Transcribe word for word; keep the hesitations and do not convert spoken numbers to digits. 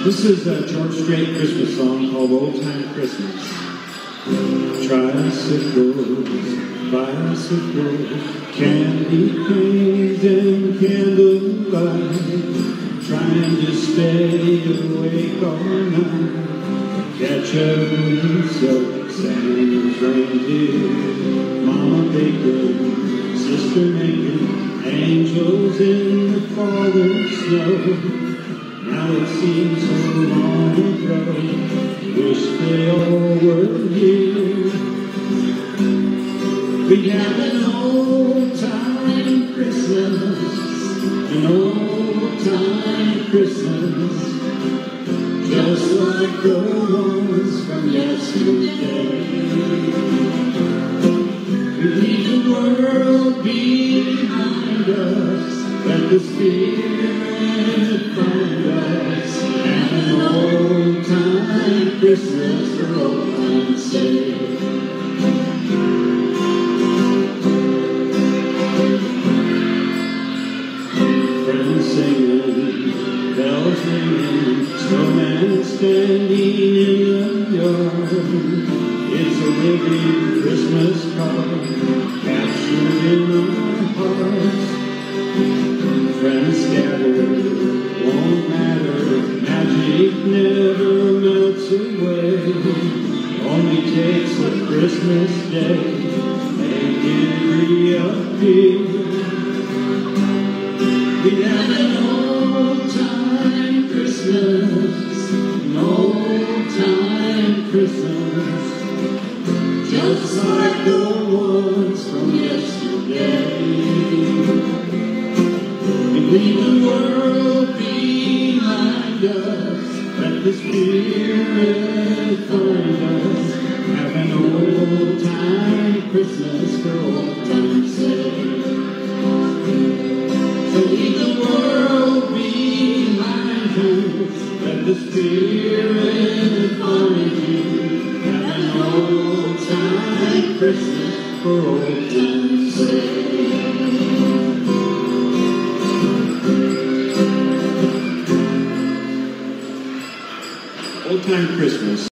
This is a George Strait Christmas song called Old Time Christmas. Tricycles, bicycles, candy canes and candlelight, trying to stay awake all night, catch a glimpse of Santa's reindeer, Mama baking, sister making, angels in the falling snow. Now it seems so long ago, wish they all were here. We have an old-time Christmas, an old-time Christmas, just like the ones from yesterday. We leave the world behind us, let the Spirit find us, and an old-time Christmas for old time's sake. Friends singing, bells ringing, snowman standing in the yard. It's a living Christmas card, captured in our hearts. Friends scattered, won't matter, magic never melts away. Only takes a Christmas day, make it reappear. We have an old-time Christmas, an old-time Christmas, just like the ones from yesterday. We leave the world behind us, let the Spirit find us, have an old-time Christmas for old time's sake. So leave the world behind you, let the Spirit find you, have an old-time Christmas for old time's sake. Old Time Christmas.